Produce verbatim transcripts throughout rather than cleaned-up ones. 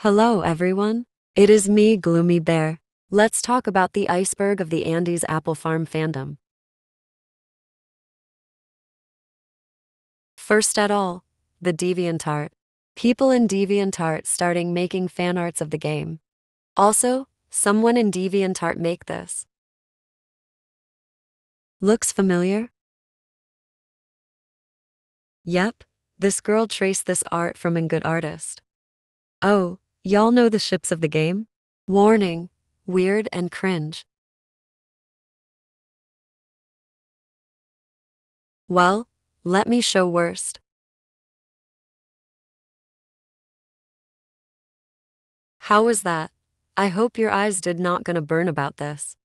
Hello everyone. It is me, Gloomy Bear. Let's talk about the iceberg of the Andes Apple Farm fandom. First at all, the DeviantArt. People in DeviantArt starting making fan arts of the game. Also, someone in DeviantArt make this. Looks familiar? Yep, this girl traced this art from a good artist. Oh, y'all know the ships of the game? Warning, weird and cringe. Well, let me show worst. How was that? I hope your eyes did not gonna burn about this.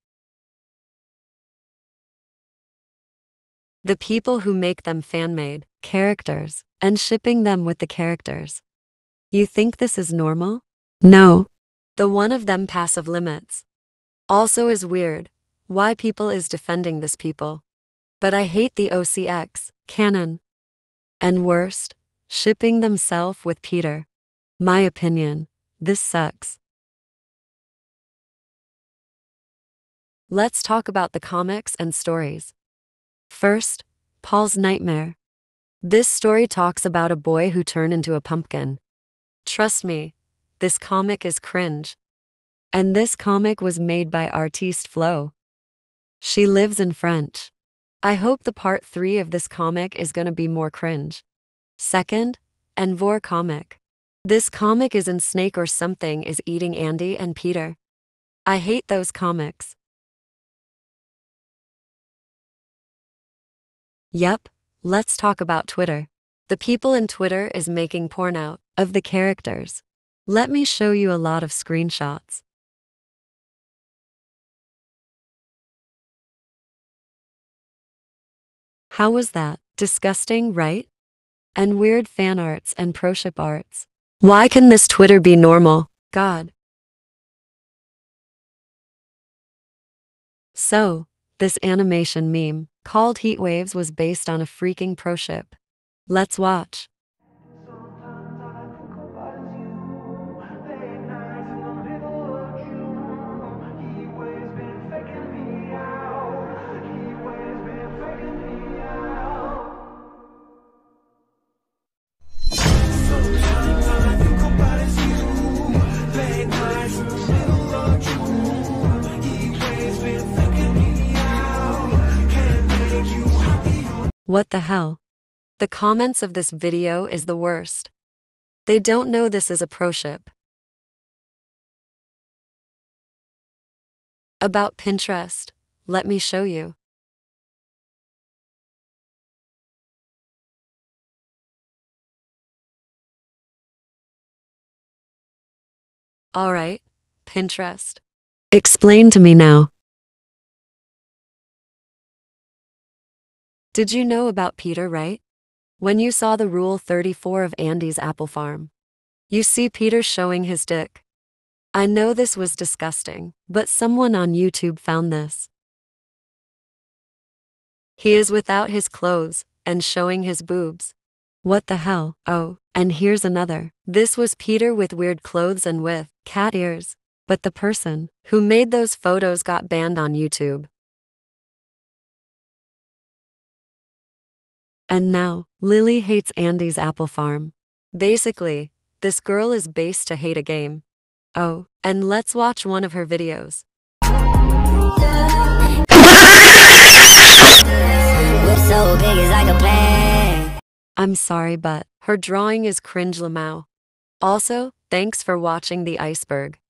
The people who make them fan-made characters and shipping them with the characters. You think this is normal? No. The one of them passive limits. Also is weird, why people is defending this people. But I hate the O C X, canon. And worst, shipping themself with Peter. My opinion, this sucks. Let's talk about the comics and stories. First, Paul's Nightmare. This story talks about a boy who turned into a pumpkin. Trust me, this comic is cringe. And this comic was made by Artiste Flo. She lives in French. I hope the part three of this comic is gonna be more cringe. Second, Envor comic. This comic is in Snake or something is eating Andy and Peter. I hate those comics. Yep, let's talk about Twitter. The people in Twitter is making porn out of the characters. Let me show you a lot of screenshots. How was that? Disgusting, right? And weird fan arts and pro-ship arts. Why can this Twitter be normal? God. So, this animation meme, called Heatwaves, was based on a freaking pro-ship. Let's watch. What the hell? The comments of this video is the worst. They don't know this is a pro-ship. About Pinterest, let me show you. Alright, Pinterest. Explain to me now. Did you know about Peter, right? When you saw the Rule thirty-four of Andes Apple Farm, you see Peter showing his dick. I know this was disgusting, but someone on YouTube found this. He is without his clothes and showing his boobs. What the hell? Oh, and here's another. This was Peter with weird clothes and with cat ears, but the person who made those photos got banned on YouTube. And now, Lily hates Andes Apple Farm. Basically, this girl is based to hate a game. Oh, and let's watch one of her videos. I'm sorry, but her drawing is cringe lamau. Also, thanks for watching the iceberg.